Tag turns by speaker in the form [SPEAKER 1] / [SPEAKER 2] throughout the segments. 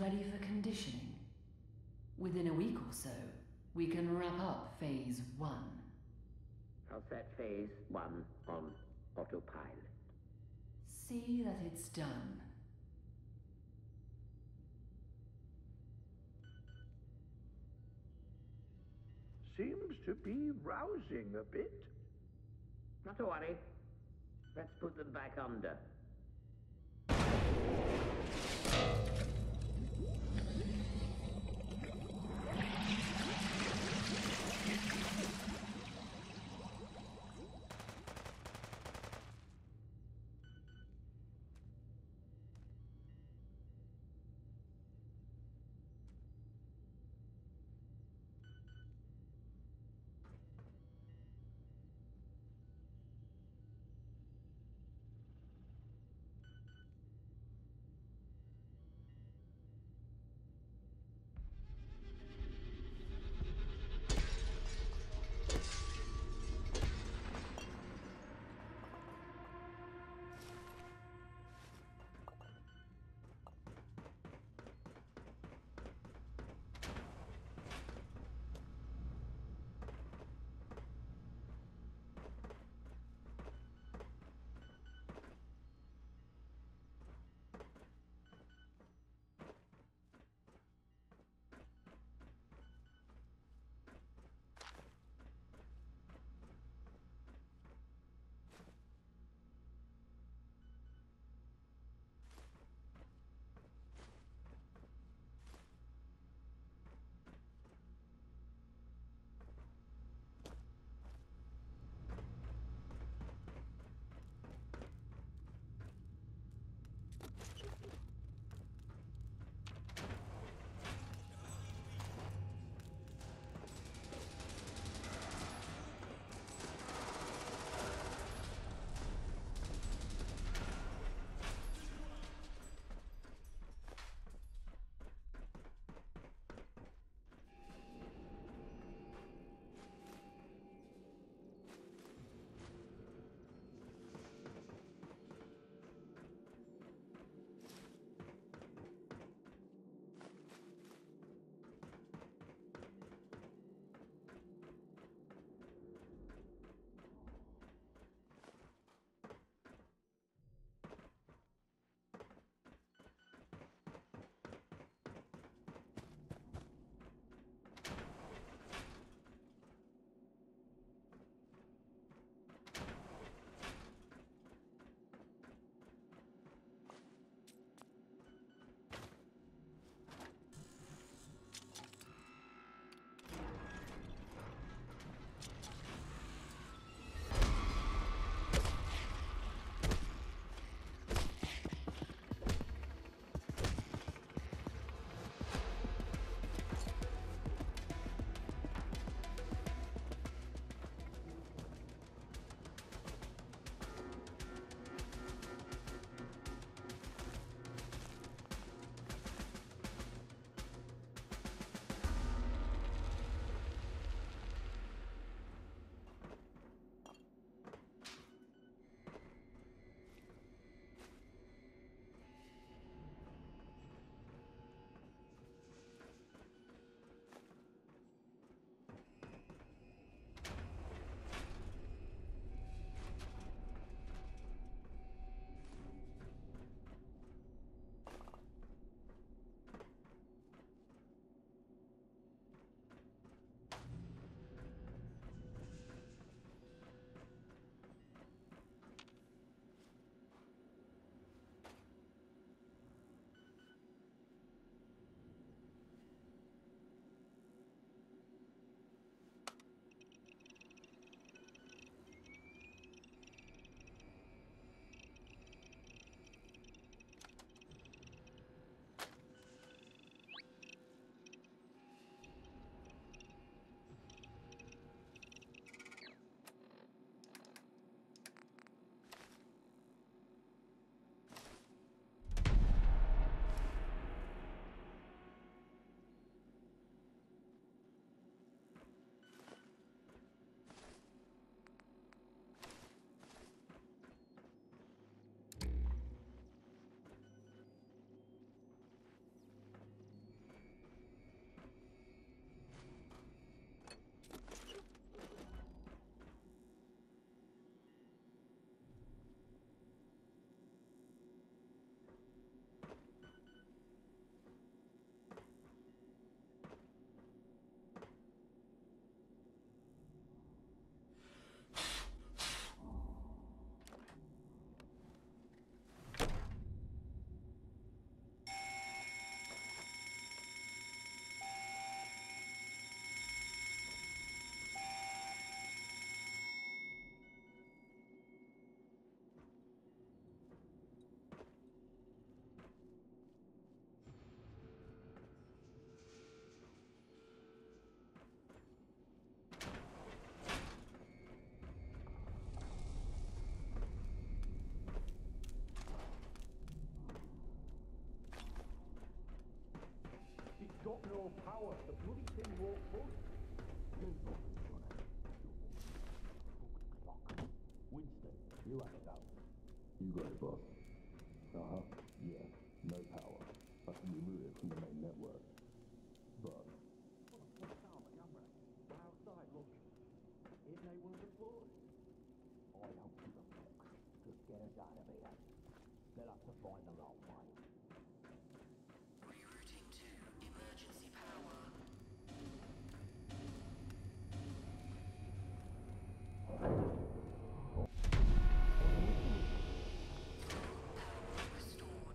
[SPEAKER 1] ready for conditioning. Within a week or so, we can wrap up Phase 1.
[SPEAKER 2] I'll set Phase 1 on autopilot.
[SPEAKER 1] See that it's done.
[SPEAKER 3] Seems to be rousing a bit.
[SPEAKER 2] Not to worry. Let's put them back under.
[SPEAKER 3] power. The bloody thing won't budge.
[SPEAKER 4] Winston, you have it out. You got it, boss. Uh-huh. Yeah. No power. I can remove it from the main network. But...
[SPEAKER 3] What's down, camera? We're outside, look. Ain't no one deployed.
[SPEAKER 4] I don't give a fuck. Just get us out of here. They'll have to find the wrong way.
[SPEAKER 5] Rerouting to emergency power. Power restored.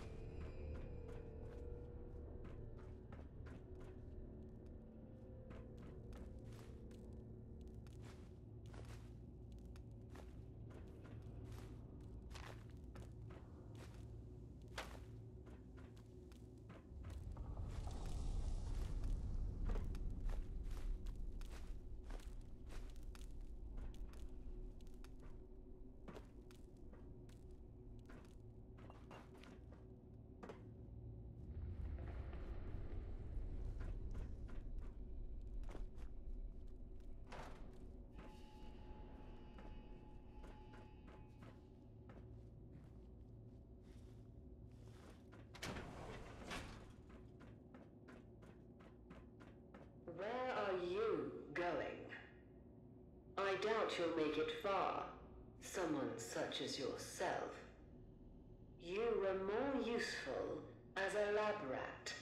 [SPEAKER 6] Where are you going? I doubt you'll make it far, someone such as yourself. You were more useful as a lab rat.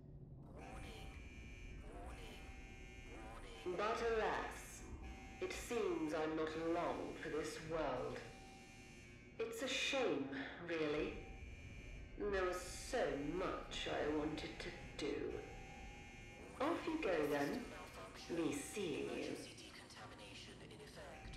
[SPEAKER 6] But alas, it seems I'm not long for this world. It's a shame, really. There was so much I wanted to do. Off you go then. Me seeing you.
[SPEAKER 5] Emergency decontamination in effect.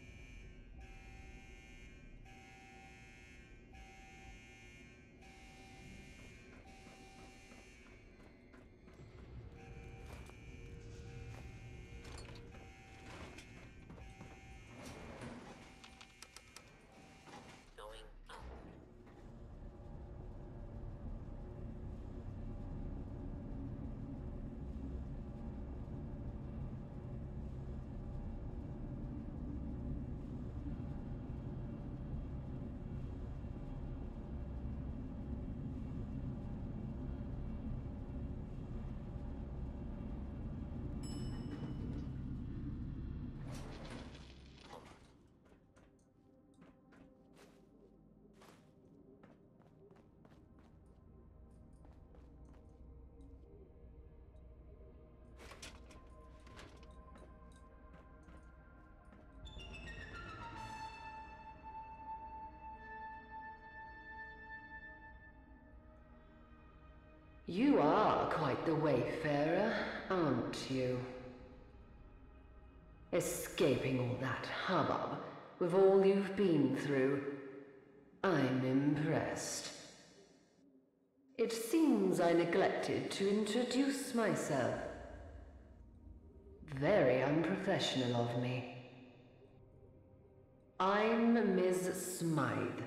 [SPEAKER 5] Going up.
[SPEAKER 6] You are quite the wayfarer, aren't you? Escaping all that hubbub with all you've been through. I'm impressed. It seems I neglected to introduce myself. Very unprofessional of me. I'm Ms. Smythe.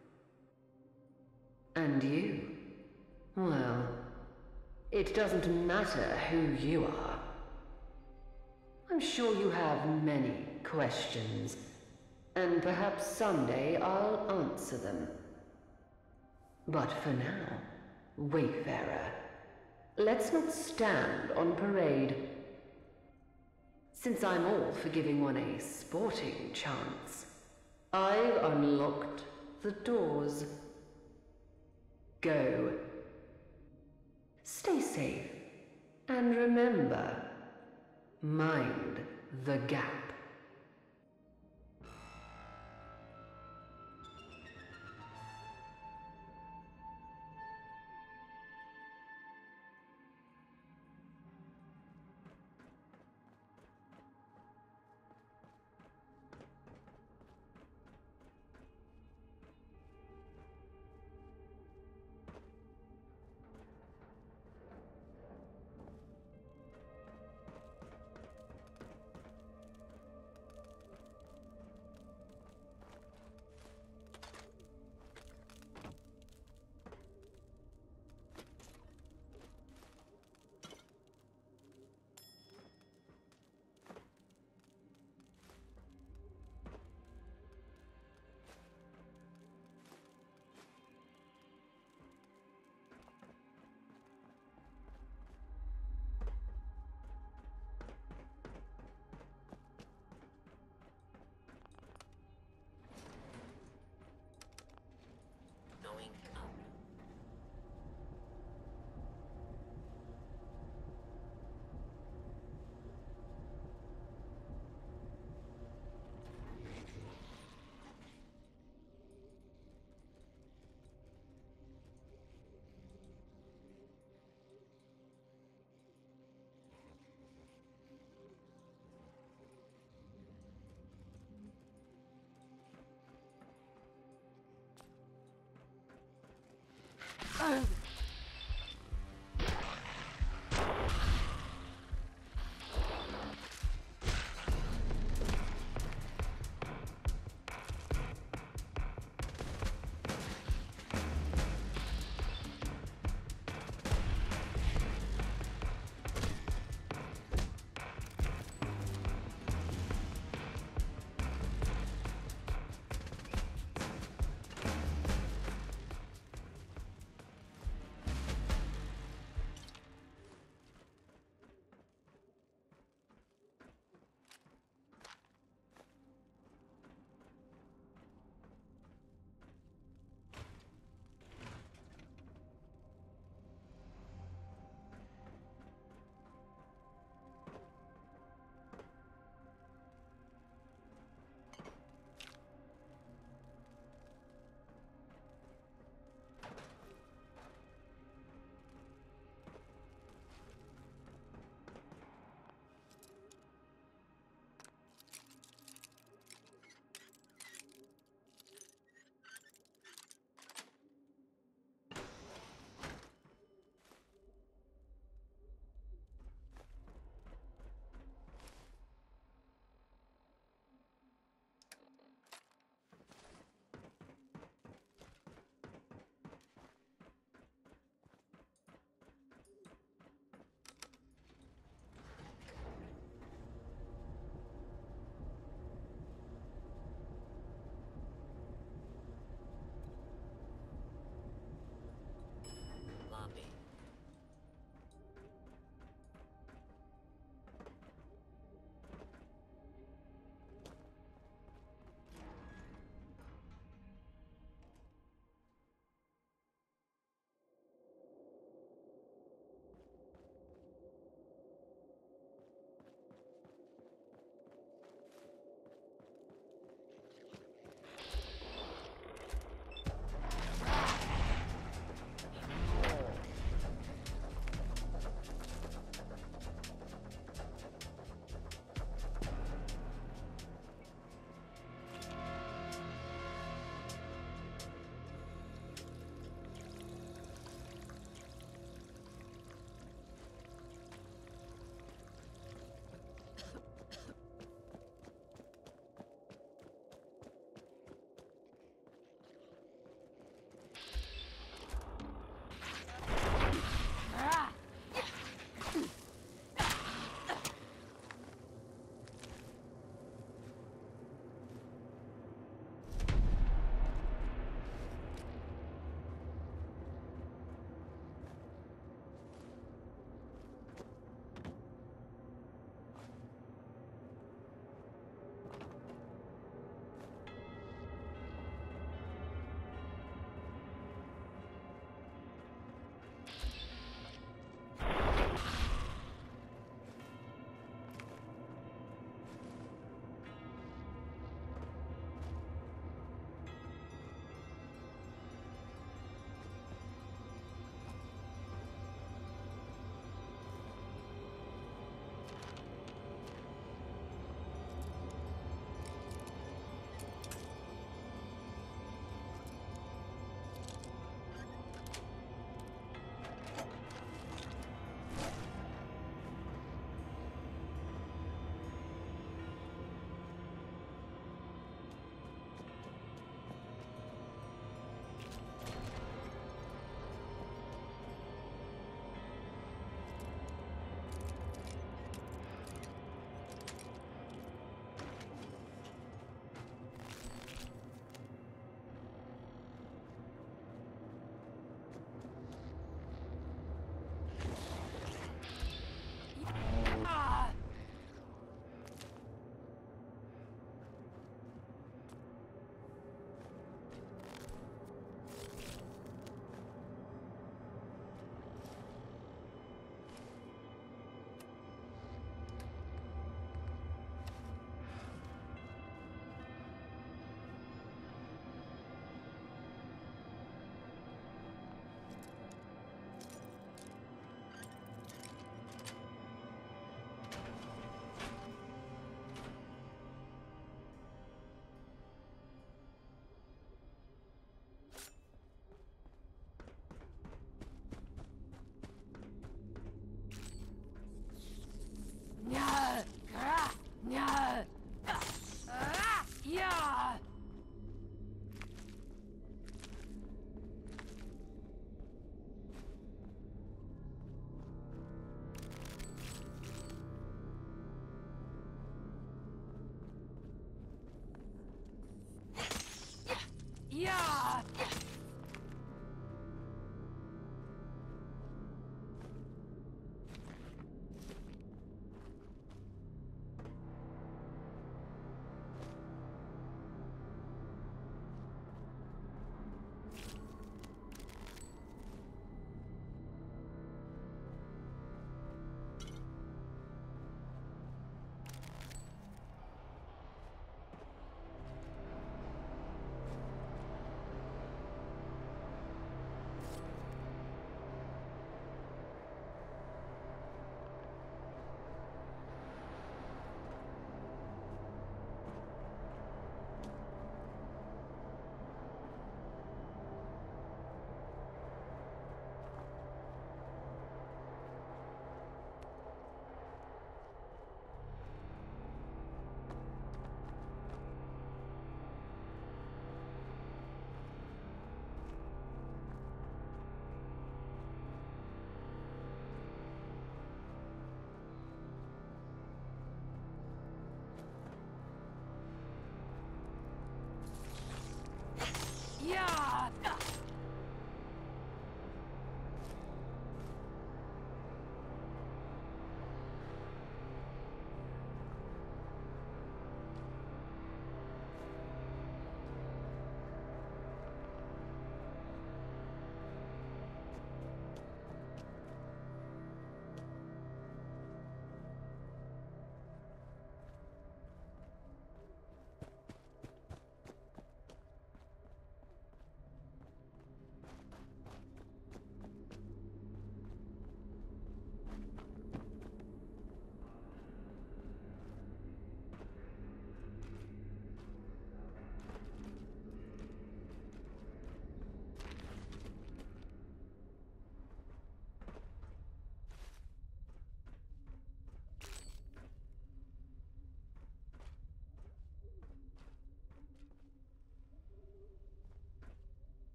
[SPEAKER 6] And you? Well, it doesn't matter who you are. I'm sure you have many questions, and perhaps someday I'll answer them. But for now, Wayfarer, let's not stand on parade. Since I'm all for giving one a sporting chance, I've unlocked the doors. Go. Stay safe, and remember, mind the gap.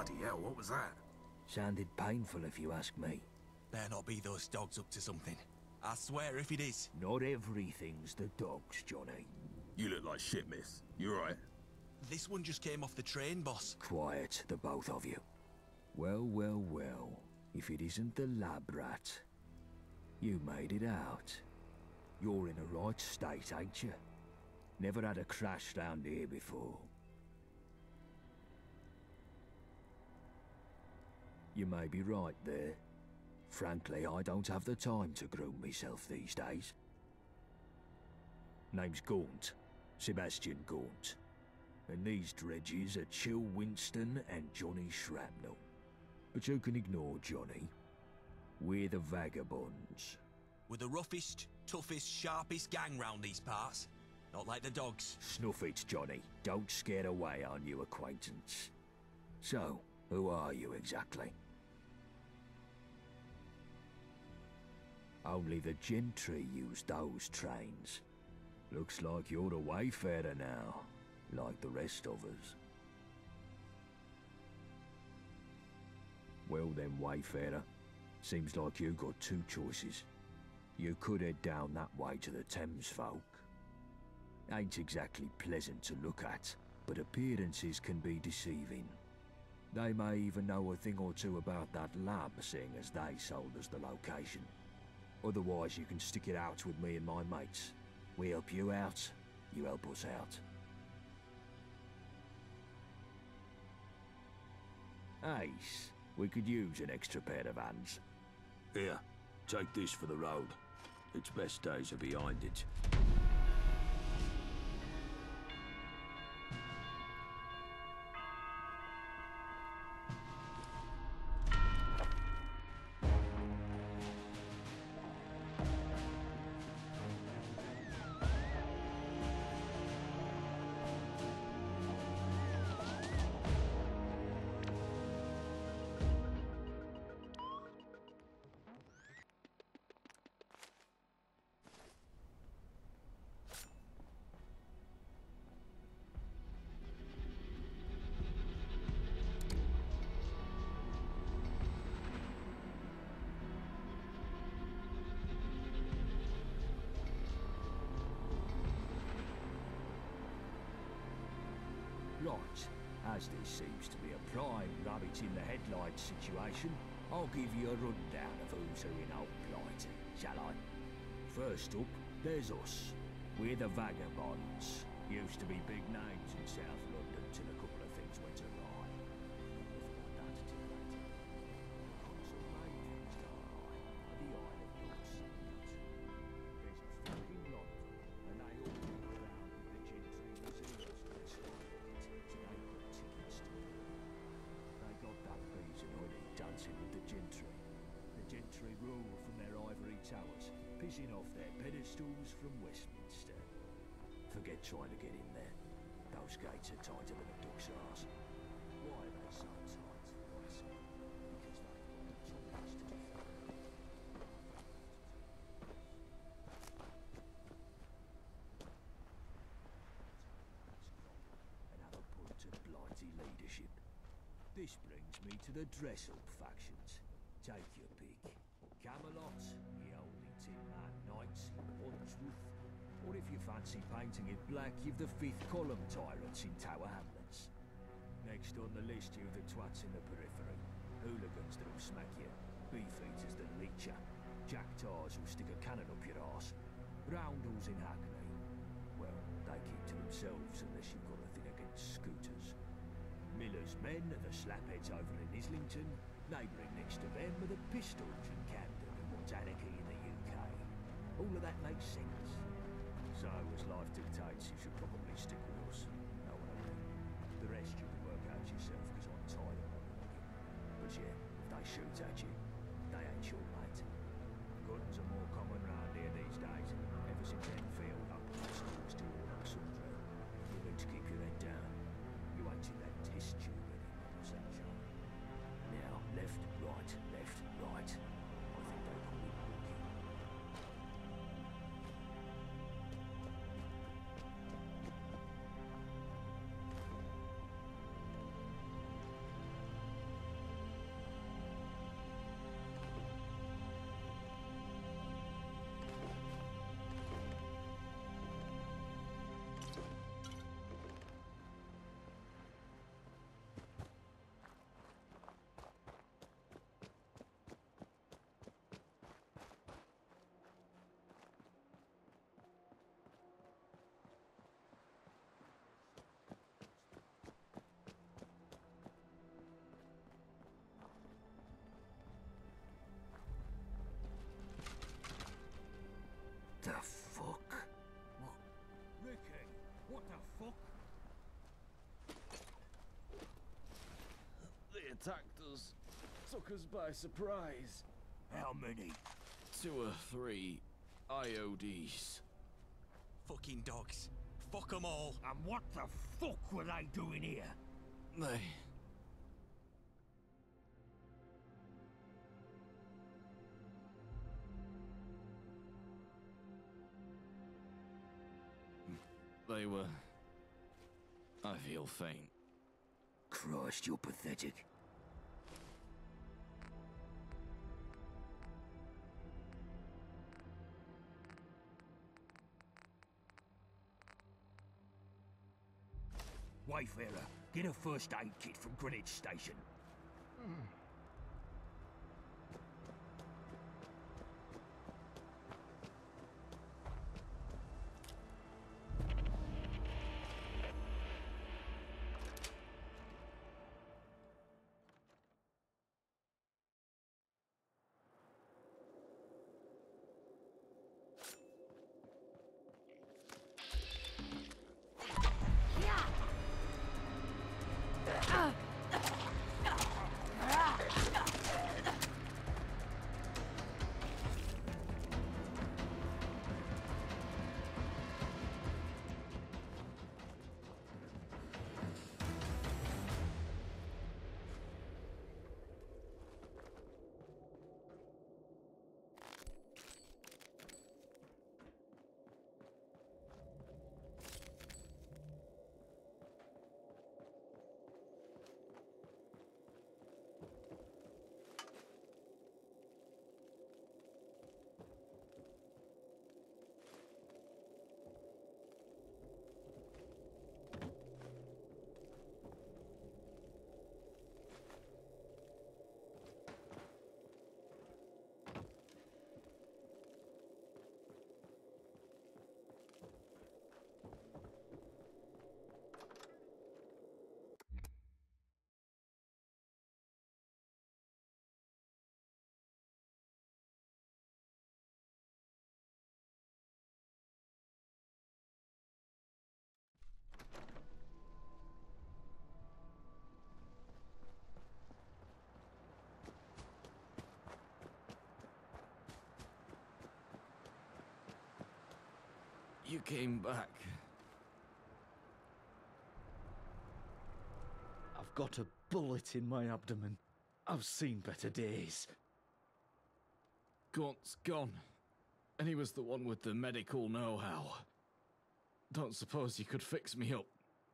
[SPEAKER 7] Bloody hell, what was that?
[SPEAKER 3] Sounded painful if you ask me.
[SPEAKER 8] Better not be those dogs up to something. I swear if it is.
[SPEAKER 3] Not everything's the dogs, Johnny.
[SPEAKER 7] You look like shit, miss. You alright?
[SPEAKER 8] This one just came off the train, boss.
[SPEAKER 3] Quiet, the both of you. Well, well, well. If it isn't the lab rat. You made it out. You're in a right state, ain't you? Never had a crash round here before. You may be right there. Frankly, I don't have the time to groom myself these days. Name's Gaunt. Sebastian Gaunt. And these dredges are Chill Winston and Johnny Shrapnel. But you can ignore Johnny. We're the Vagabonds.
[SPEAKER 8] We're the roughest, toughest, sharpest gang round these parts. Not like the dogs.
[SPEAKER 3] Snuff it, Johnny. Don't scare away our new acquaintance. So, who are you exactly? Only the gentry use those trains. Looks like you're a wayfarer now, like the rest of us. Well then, wayfarer. Seems like you got two choices. You could head down that way to the Thames folk. Ain't exactly pleasant to look at, but appearances can be deceiving. They may even know a thing or two about that lab, seeing as they sold us the location. Otherwise, you can stick it out with me and my mates. We help you out, you help us out. Ace, we could use an extra pair of hands.
[SPEAKER 4] Here, take this for the road. Its best days are behind it.
[SPEAKER 3] Right, as this seems to be a prime rabbit in the headlights situation, I'll give you a rundown of who's who in Old Blighty, shall I? First up, there's us. We're the Vagabonds. Used to be big names in South London till a couple of things went awry. Nothing like that till later. Consul Maidens, darling, of the Isle of Yorkshire. There's a fucking lot of them, and they all walk around with the gentry museums for their style. They got that reason honey dancing with the gentry. The gentry rule from their ivory towers, pissing off their pedestals from Westminster. Forget trying to get in there. Those gates are tighter than a duck's arse. Why are they so tight? Why so? Because they've got the tools to defend. And have a punt at Blighty leadership. This brings me to the dress-up factions. Take your pick. Camelot, the Only Tin Man Knights, Wandsworth, or if you fancy painting it black, you've the Fifth Column Tyrants in Tower Hamlets. Next on the list, you've the twats in the periphery, hooligans that'll smack you, beefeaters that leech you, jacktars who'll stick a cannon up your arse, roundels in Hackney. Well, they keep to themselves unless you've got a thing against scooters. Miller's men are the slapheads over in Islington. Neighbouring next to them are the pistols in Camden and what's anarchy in the UK. All of that makes sense. So, as life dictates, you should probably stick with us. Know what I mean? The rest you can work out yourself, because I'm tired of arguing. But yeah, if they shoot at you, they ain't your mate. Guns are more common round here these days. Ever since Enfield opened the schools to all and sundry. You need to keep your head down. You ain't in that test tube anymore, sunshine. Now, left, right, left, right. I think they call it walking. What the fuck?
[SPEAKER 9] They attacked us. Took us by surprise.
[SPEAKER 3] How many?
[SPEAKER 9] 2 or 3 IODs.
[SPEAKER 8] Fucking dogs. Fuck 'em all.
[SPEAKER 3] And what the fuck were they doing here?
[SPEAKER 9] They... They were... I feel faint.
[SPEAKER 3] Christ, you're pathetic. Wayfarer, get a first aid kit from Greenwich Station.
[SPEAKER 9] You came back.
[SPEAKER 10] I've got a bullet in my abdomen. I've seen better days.
[SPEAKER 9] Gaunt's gone. And he was the one with the medical know-how. Don't suppose you could fix me up.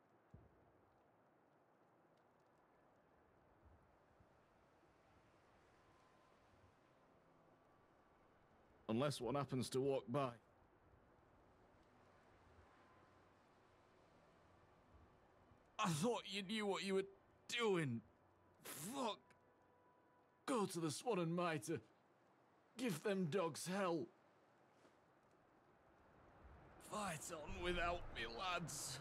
[SPEAKER 9] Unless one happens to walk by. I thought you knew what you were doing. Fuck. Go to the Swan and Mitre. Give them dogs hell. Fight on without me, lads.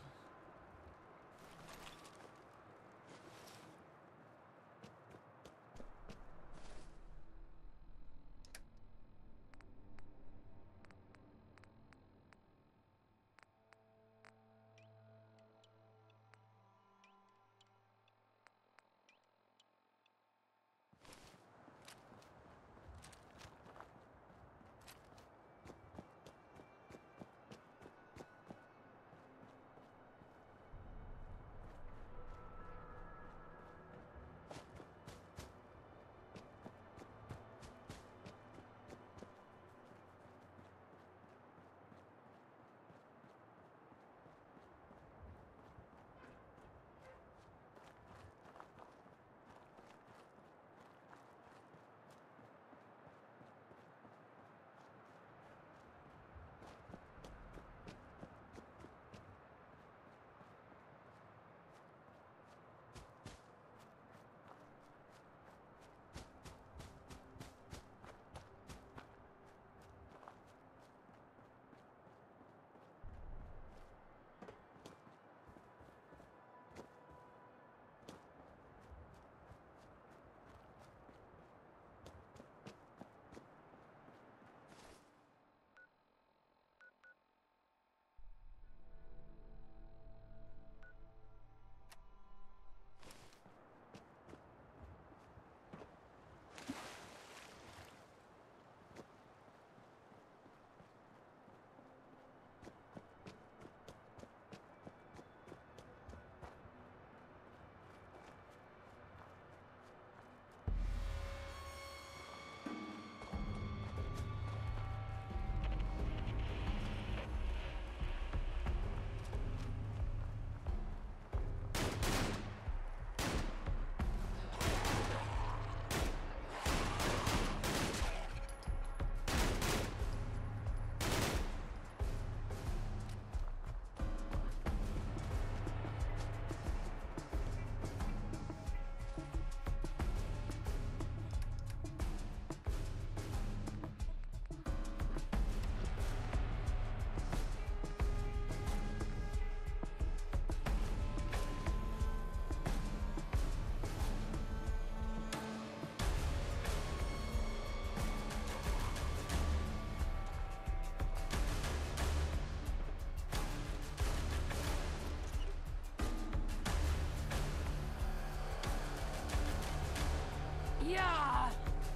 [SPEAKER 1] Yeah!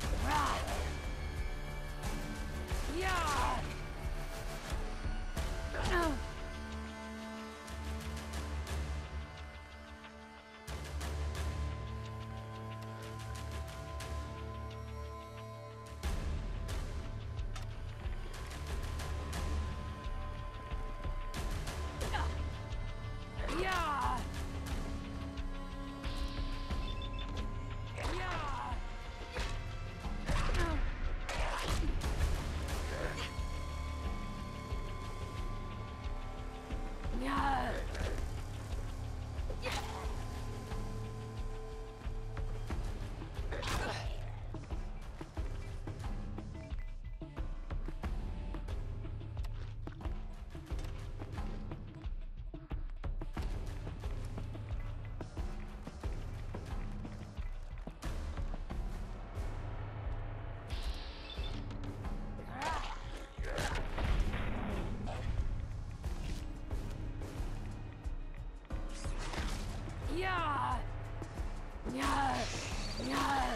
[SPEAKER 1] Yeah! Yeah! Yeah! Yeah! Yeah! Yeah!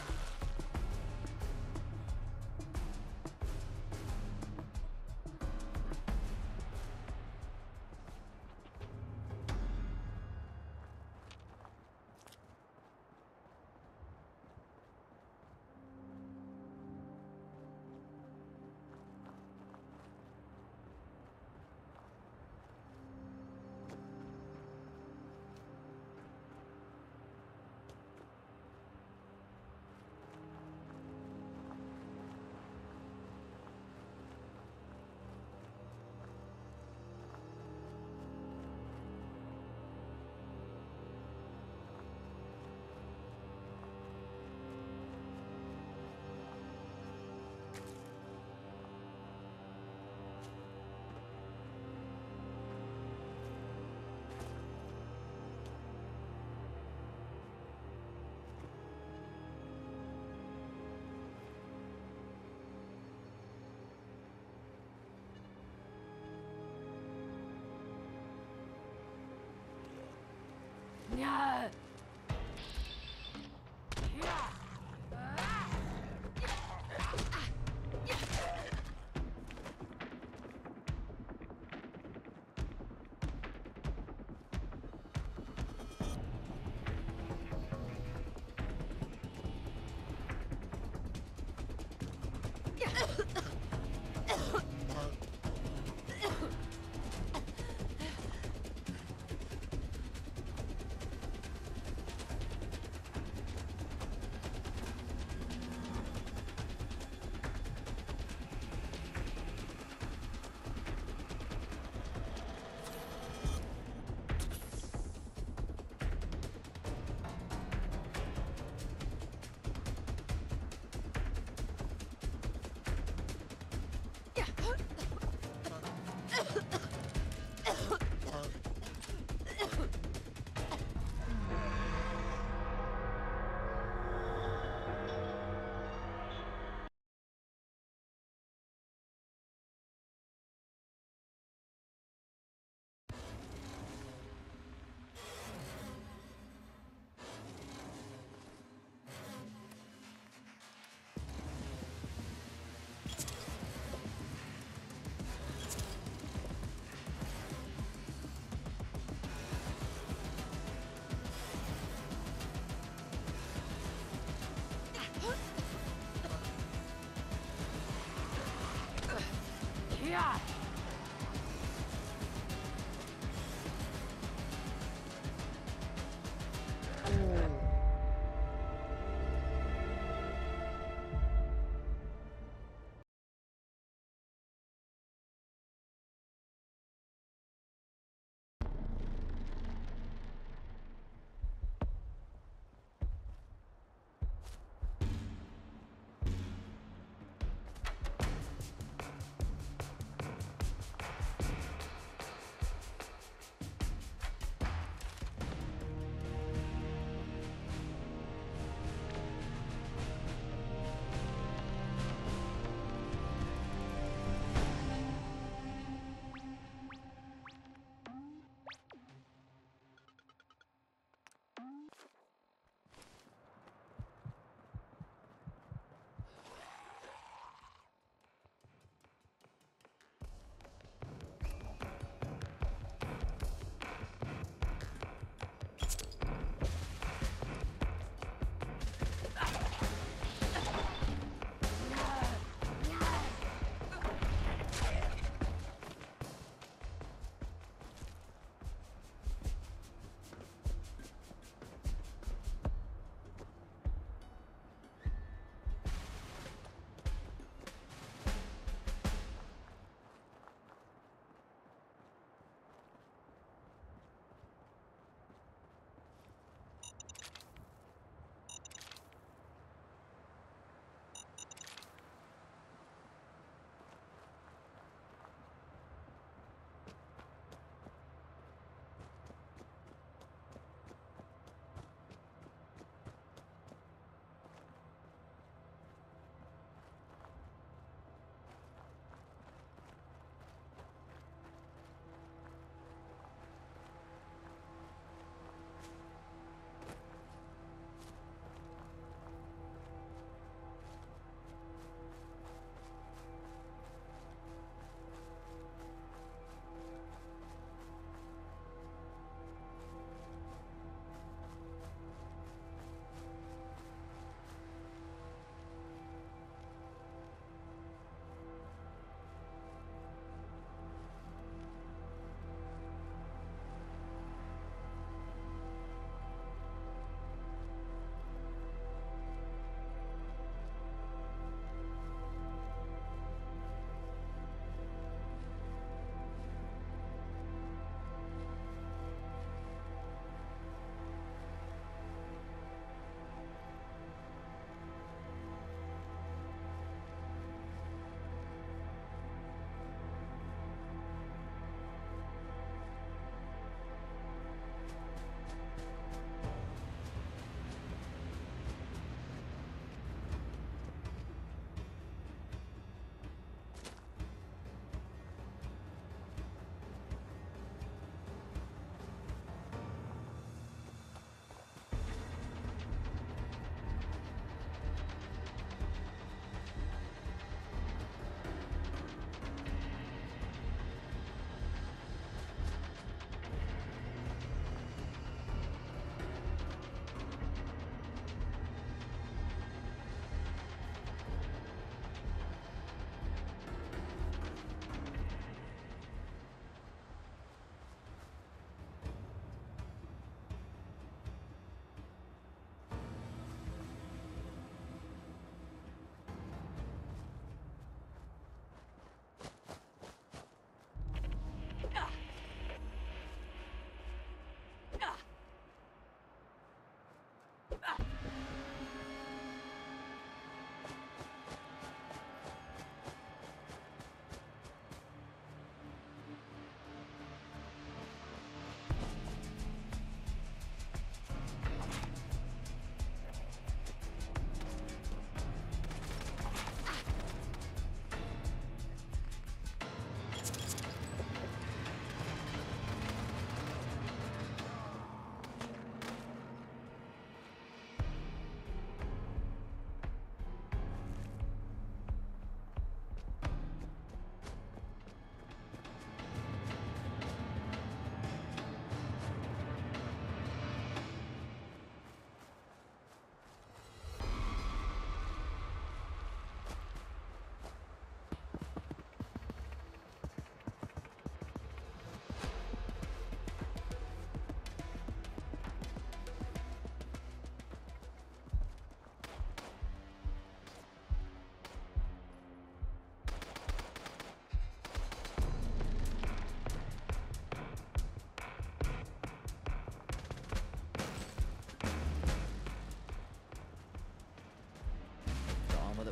[SPEAKER 1] Yeah!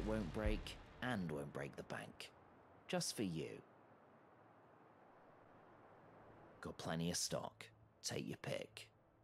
[SPEAKER 11] won't break and won't break the bank. Just for you. Got plenty of stock. Take your pick.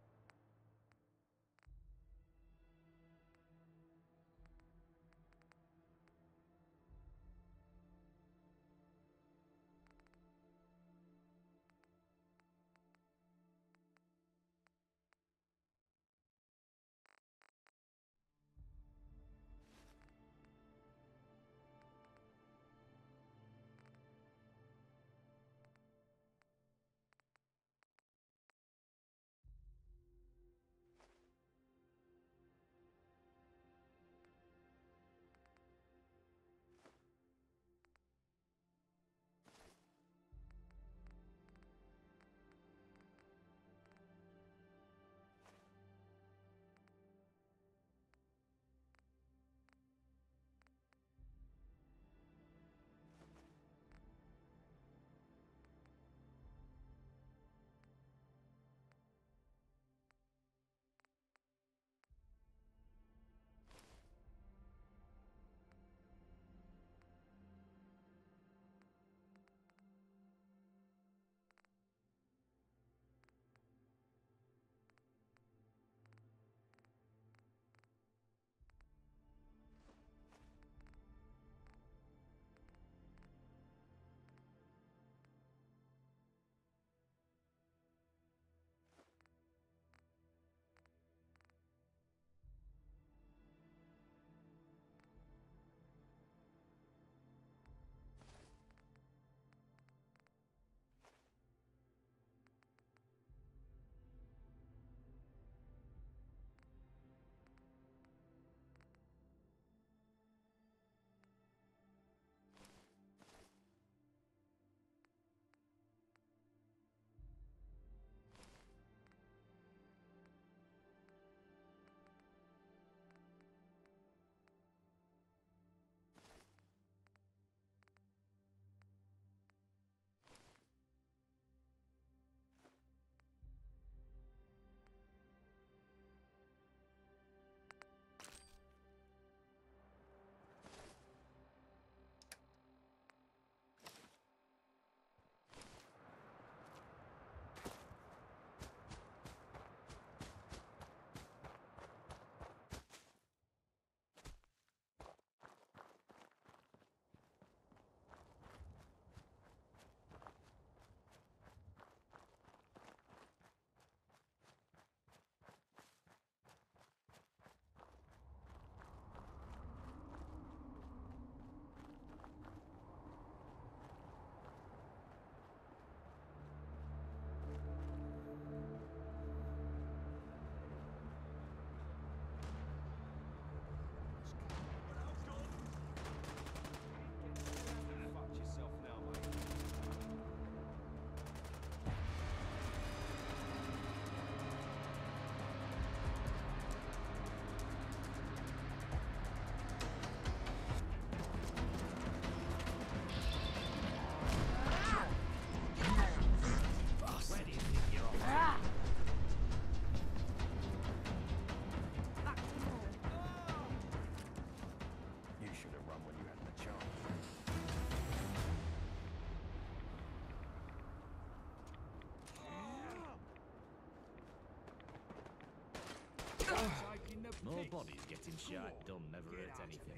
[SPEAKER 9] More bodies getting shot done never hurt anything.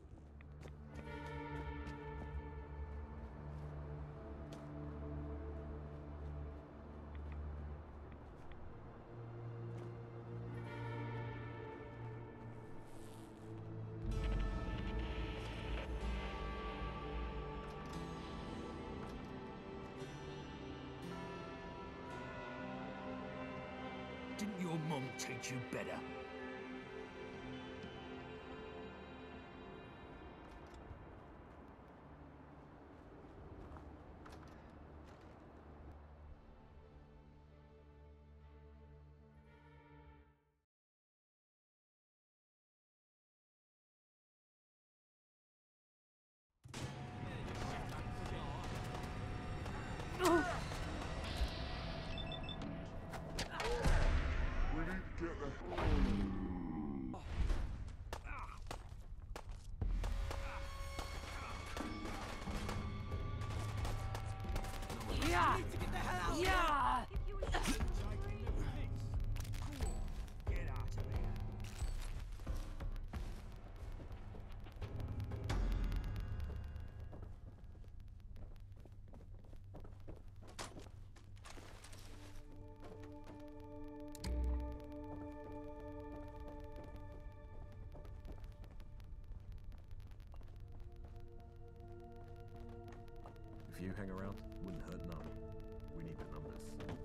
[SPEAKER 3] Didn't your mum teach you better?
[SPEAKER 4] We need to get the...
[SPEAKER 7] few hang around, wouldn't hurt none. We need the numbers.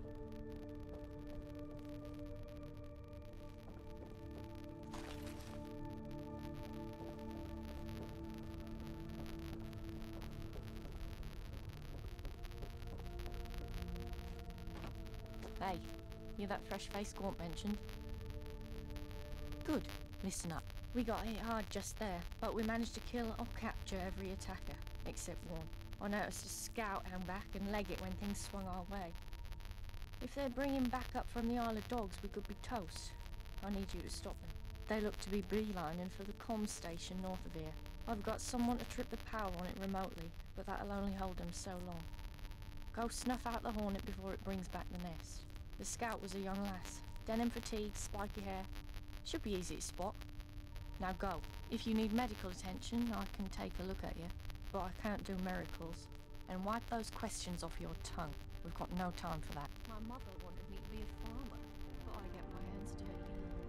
[SPEAKER 12] Hey, you're that fresh face Gaunt mentioned? Good. Listen up. We got hit hard just there, but we managed to kill or capture every attacker, except one. I noticed a scout hang back and leg it when things swung our way. If they're bringing back up from the Isle of Dogs, we could be toast. I need you to stop them. They look to be beelining for the comm station north of here. I've got someone to trip the power on it remotely, but that'll only hold them so long. Go snuff out the Hornet before it brings back the nest. The scout was a young lass. Denim fatigue, spiky hair. Should be easy to spot. Now go. If you need medical attention, I can take a look at you. But I can't do miracles. And wipe those questions off your tongue. We've got no time for that. My mother wanted me to be a farmer, but I get my hands dirty.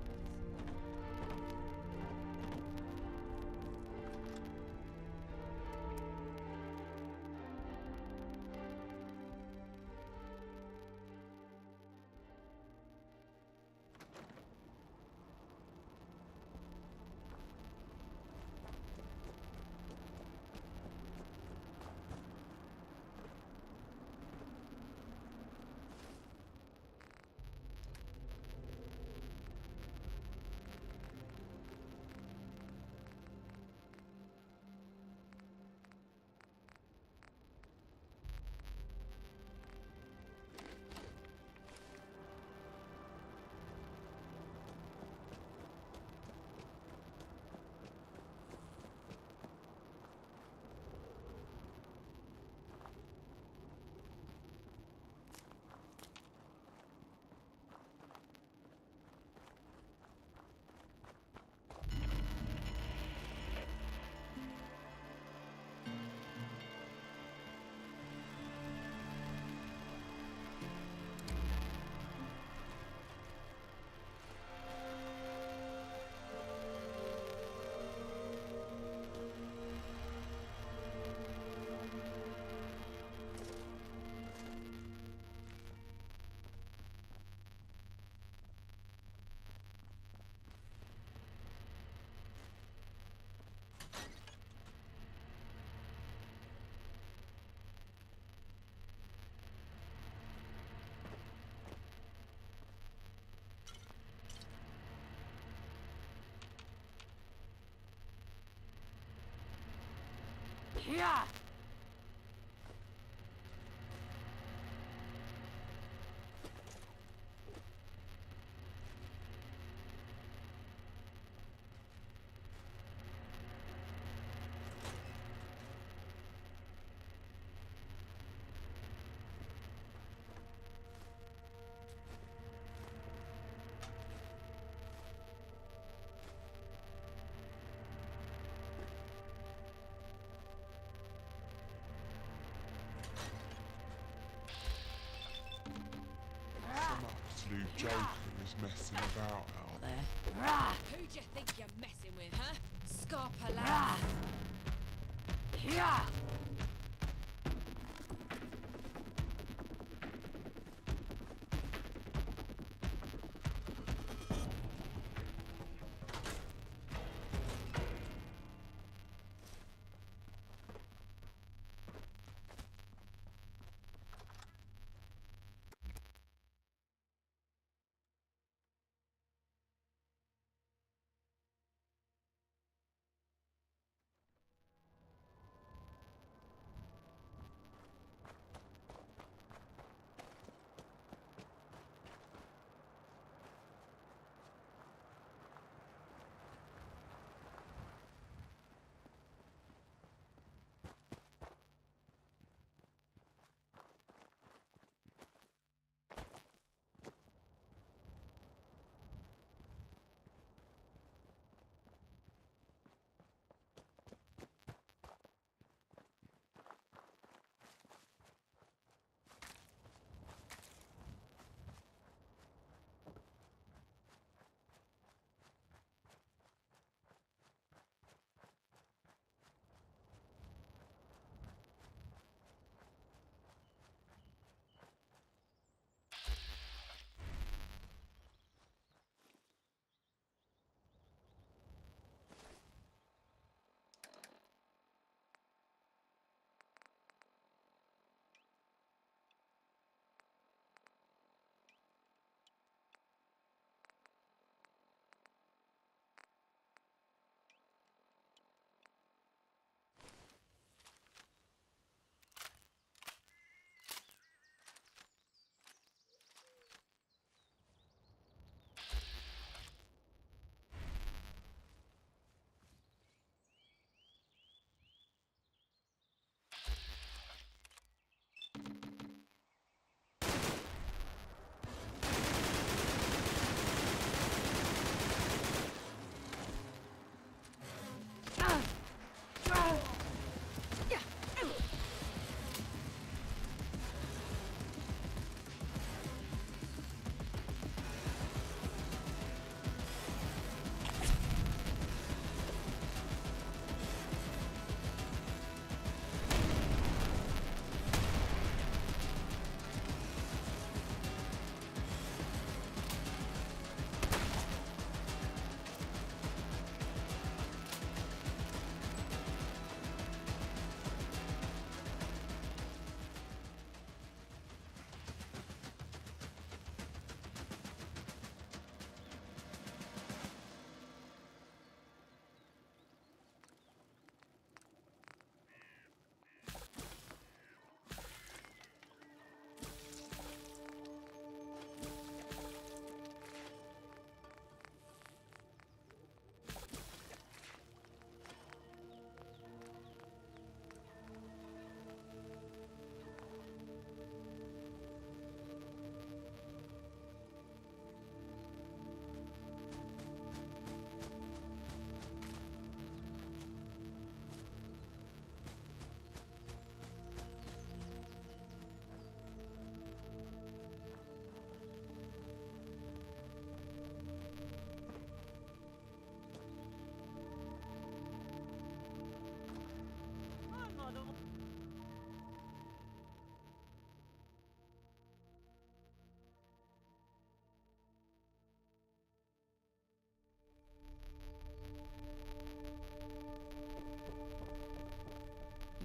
[SPEAKER 13] Yeah!
[SPEAKER 14] Absolute joker is messing about out
[SPEAKER 13] there. Who do you think you're messing with, huh? Scarpala! Yeah!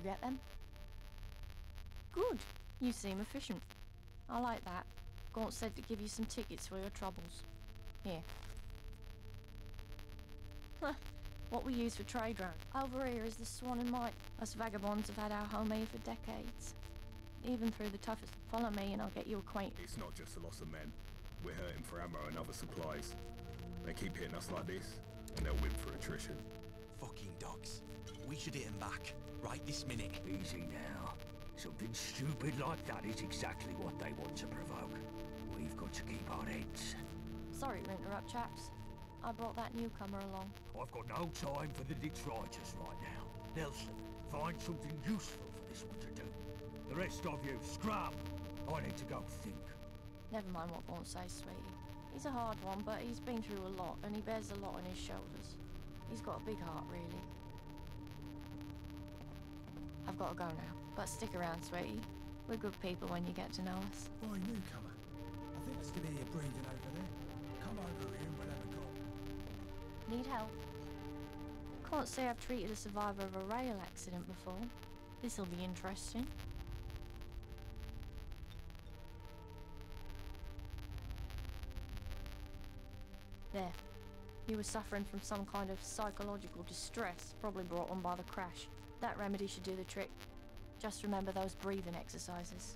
[SPEAKER 12] get them? Good. You seem efficient. I like that. Gaunt said to give you some tickets for your troubles. Here. Huh. What we use for trade round. Over here is the Swan and Might. Us vagabonds have had our home here for decades. Even through the toughest. Follow me and I'll get you acquainted.
[SPEAKER 4] It's not just the loss of men. We're hurting for ammo and other supplies. They keep hitting us like this, and they'll win for attrition.
[SPEAKER 8] Fucking dogs. We should hit them back. Right this minute.
[SPEAKER 3] Easy now. Something stupid like that is exactly what they want to provoke. We've got to keep our heads.
[SPEAKER 12] Sorry to interrupt, chaps. I brought that newcomer along.
[SPEAKER 3] I've got no time for the detritus right now. Nelson, find something useful for this one to do. The rest of you, scrub! I need to go think.
[SPEAKER 12] Never mind what Gaunt says, sweetie. He's a hard one, but he's been through a lot, and he bears a lot on his shoulders. He's got a big heart, really. I've got to go now, but stick around, sweetie. We're good people when you get to know us.
[SPEAKER 15] Boy, newcomer. I think I still hear you breathing over there. Come over here and we'll have a go.
[SPEAKER 12] Need help? Can't say I've treated a survivor of a rail accident before. This'll be interesting. There. He was suffering from some kind of psychological distress, probably brought on by the crash. That remedy should do the trick. Just remember those breathing exercises.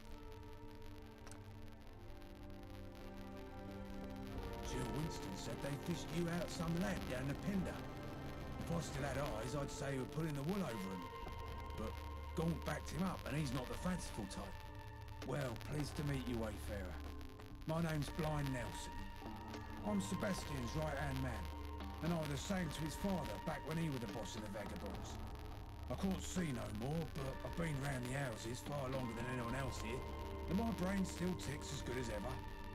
[SPEAKER 15] Jill Winston said they fished you out some lad down the Pender. If I still had eyes, I'd say you were pulling the wool over him. But Gaunt backed him up, and he's not the fanciful type. Well, pleased to meet you, Wayfarer. My name's Blind Nelson. I'm Sebastian's right-hand man, and I was the same to his father back when he was the boss of the Vagabonds. I can't see no more, but I've been round the houses far longer than anyone else here, and my brain still ticks as good as ever.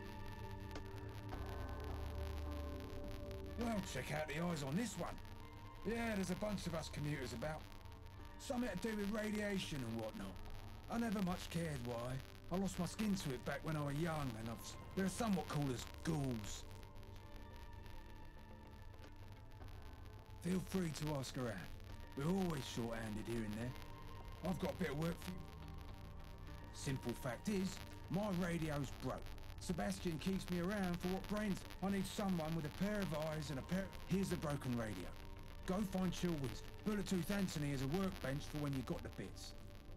[SPEAKER 15] Well, check out the eyes on this one. Yeah, there's a bunch of us commuters about. Something to do with radiation and whatnot. I never much cared why. I lost my skin to it back when I was young, and they're somewhat called as ghouls. Feel free to ask around. We're always short-handed here and there. I've got a bit of work for you. Simple fact is, my radio's broke. Sebastian keeps me around for what brains. I need someone with a pair of eyes and a pair... Here's the broken radio. Go find Chill Winston. Bullet-Tooth Anthony as a workbench for when you got the bits.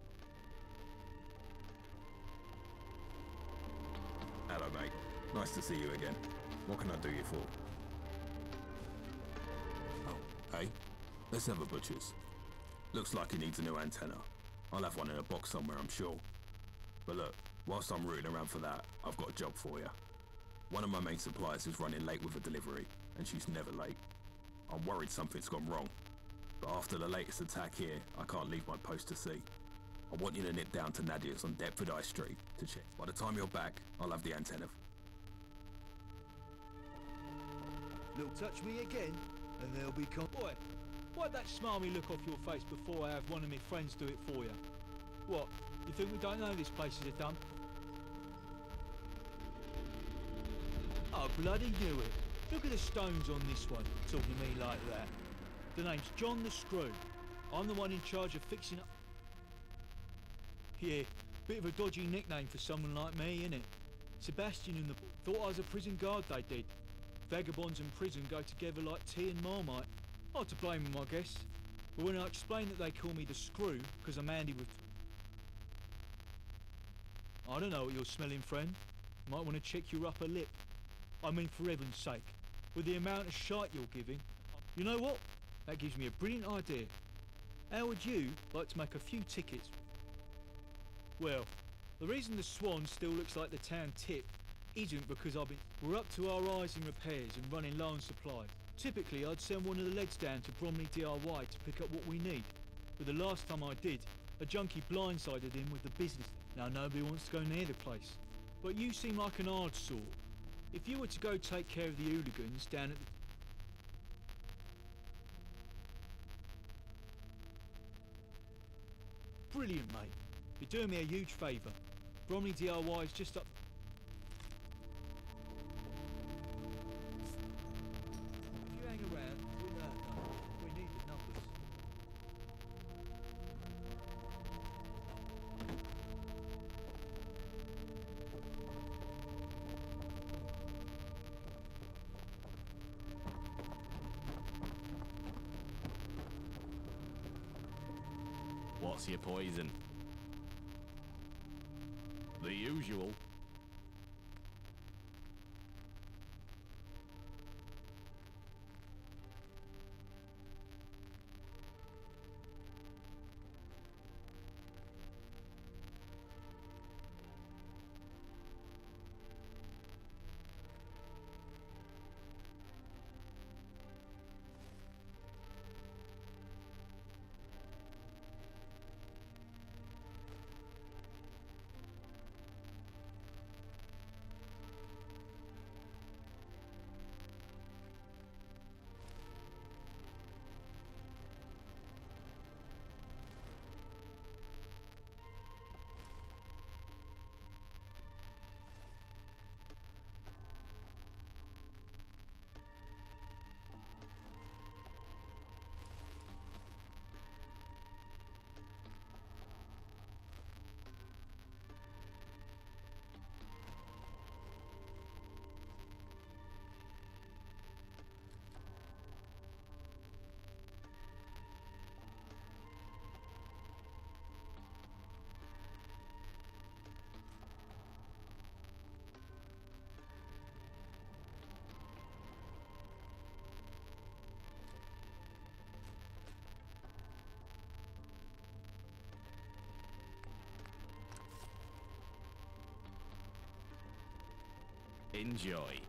[SPEAKER 4] Hello, mate. Nice to see you again. What can I do you for? Oh, hey? Let's have a butcher's. Looks like he needs a new antenna. I'll have one in a box somewhere, I'm sure. But look, whilst I'm rooting around for that, I've got a job for you. One of my main suppliers is running late with a delivery, and she's never late. I'm worried something's gone wrong. But after the latest attack here, I can't leave my post to see. I want you to nip down to Nadia's on Deptford High Street to check. By the time you're back, I'll have the antenna.
[SPEAKER 3] Look, touch me again, and there'll be Boy, why'd that smarmy look off your face before I have one of my friends do it for you? What, you think we don't know this place is a dump? I bloody knew it. Look at the stones on this one, talking to me like that. The name's John the Screw. I'm the one in charge of fixing up... Yeah, bit of a dodgy nickname for someone like me, innit? Sebastian and the... Thought I was a prison guard, they did. Vagabonds and prison go together like tea and Marmite. Not to blame them, I guess. But when I explain that they call me the Screw, because I'm handy with... I don't know what you're smelling, friend. Might want to check your upper lip. I mean, for heaven's sake, with the amount of shite you're giving... You know what? That gives me a brilliant idea. How would you like to make a few tickets? Well, the reason the Swan still looks like the town tip isn't because we're up to our eyes in repairs and running low on supplies. Typically, I'd send one of the leads down to Bromley DIY to pick up what we need. But the last time I did, a junkie blindsided him with the business. Now nobody wants to go near the place. But you seem like an hard sort. If you were to go take care of the hooligans down at the... Brilliant, mate. You're doing me a huge favour. Bromley DIY is just up... If you hang around, we'll know. We need the numbers.
[SPEAKER 9] What's your poison? The usual. Enjoy.